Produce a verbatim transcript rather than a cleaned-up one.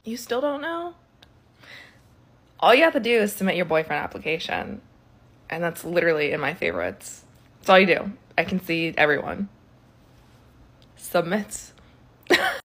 You still don't know? All you have to do is submit your boyfriend application. And that's literally in my favorites. That's all you do. I can see everyone. Submits.